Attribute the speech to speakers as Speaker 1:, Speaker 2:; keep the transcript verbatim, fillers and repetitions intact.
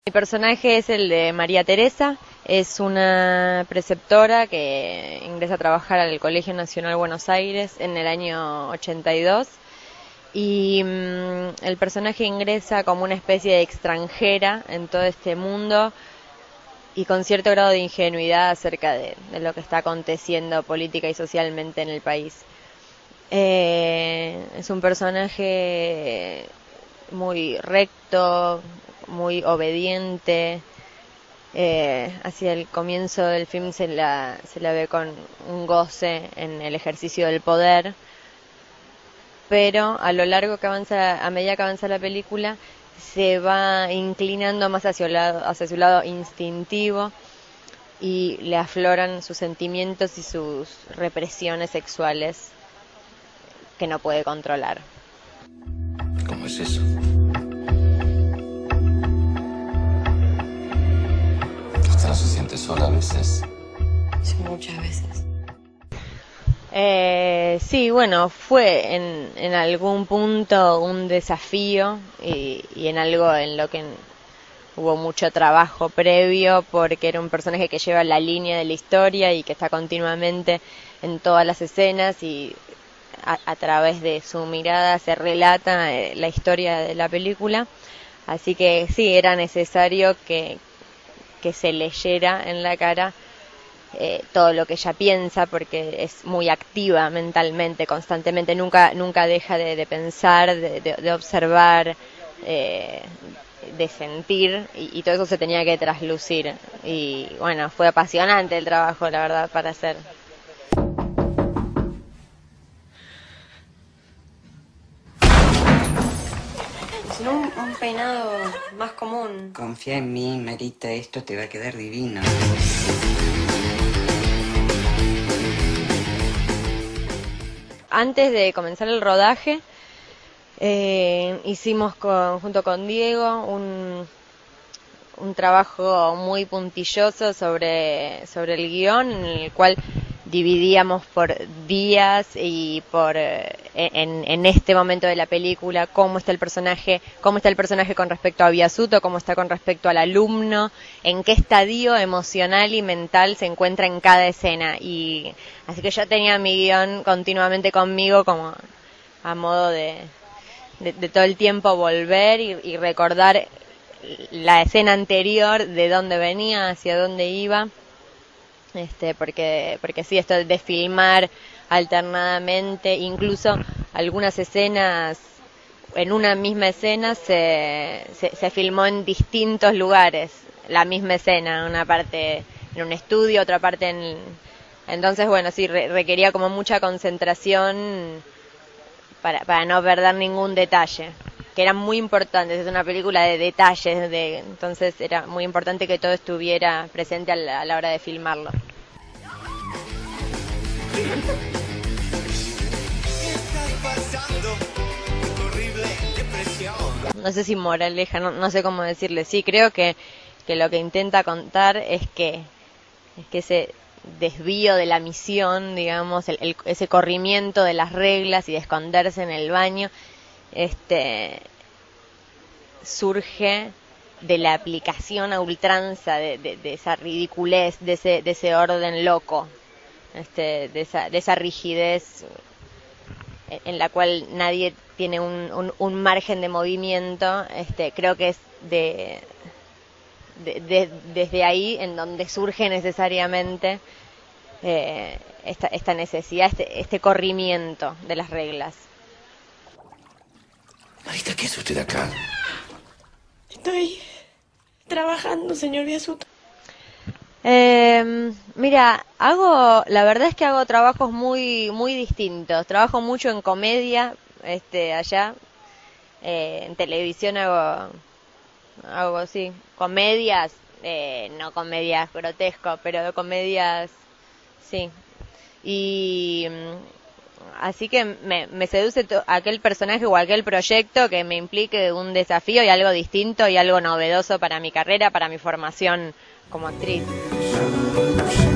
Speaker 1: Mi personaje es el de María Teresa, es una preceptora que ingresa a trabajar al Colegio Nacional Buenos Aires en el año ochenta y dos y mmm, el personaje ingresa como una especie de extranjera en todo este mundo y con cierto grado de ingenuidad acerca de, de lo que está aconteciendo política y socialmente en el país. Eh, es un personaje muy recto, muy obediente. Eh, hacia el comienzo del film se la, se la ve con un goce en el ejercicio del poder, pero a lo largo que avanza, a medida que avanza la película, se va inclinando más hacia, el lado, hacia su lado instintivo y le afloran sus sentimientos y sus represiones sexuales que no puede controlar.
Speaker 2: ¿Cómo es eso? ¿No se siente sola a veces?
Speaker 3: Sí, muchas veces.
Speaker 1: Eh, sí, bueno, fue en, en algún punto un desafío y, y en algo en lo que hubo mucho trabajo previo, porque era un personaje que lleva la línea de la historia y que está continuamente en todas las escenas y a, a través de su mirada se relata eh, la historia de la película. Así que sí, era necesario que que se leyera en la cara eh, todo lo que ella piensa, porque es muy activa mentalmente, constantemente, nunca nunca deja de, de pensar, de, de, de observar, eh, de sentir, y, y todo eso se tenía que traslucir. Y bueno, fue apasionante el trabajo, la verdad, para hacer.
Speaker 3: Sino un, un peinado más común.
Speaker 4: Confía en mí, Marita, esto te va a quedar divino.
Speaker 1: Antes de comenzar el rodaje, eh, hicimos con, junto con Diego un, un trabajo muy puntilloso sobre, sobre el guión, en el cual dividíamos por días y por eh, en, en este momento de la película cómo está el personaje, cómo está el personaje con respecto a Biasuto, cómo está con respecto al alumno, en qué estadio emocional y mental se encuentra en cada escena. Y así que yo tenía mi guión continuamente conmigo como a modo de, de, de todo el tiempo volver y, y recordar la escena anterior, de dónde venía, hacia dónde iba. Este, porque, porque sí, esto de filmar alternadamente, incluso algunas escenas, en una misma escena se, se, se filmó en distintos lugares, la misma escena, una parte en un estudio, otra parte en... Entonces, bueno, sí, re, requería como mucha concentración para, para no perder ningún detalle, que eran muy importantes, es una película de detalles, de, entonces era muy importante que todo estuviera presente a la, a la hora de filmarlo. No sé si moraleja, no, no sé cómo decirle, sí, creo que, que lo que intenta contar es que, es que ese desvío de la misión, digamos, el, el, ese corrimiento de las reglas y de esconderse en el baño, este surge de la aplicación a ultranza de, de, de esa ridiculez, de ese, de ese orden loco, este, de esa, de esa rigidez en la cual nadie tiene un, un, un margen de movimiento. Este, creo que es de, de, de desde ahí en donde surge necesariamente eh, esta, esta necesidad, este, este corrimiento de las reglas.
Speaker 2: Marita, ¿qué hace usted acá?
Speaker 3: Estoy trabajando, señor Biasuto.
Speaker 1: Eh, mira, hago, la verdad es que hago trabajos muy, muy distintos. Trabajo mucho en comedia, este, allá, eh, en televisión hago, hago, sí, comedias, eh, no comedias grotescas, pero comedias, sí. Y así que me, me seduce to- aquel personaje o aquel proyecto que me implique un desafío y algo distinto y algo novedoso para mi carrera, para mi formación como actriz.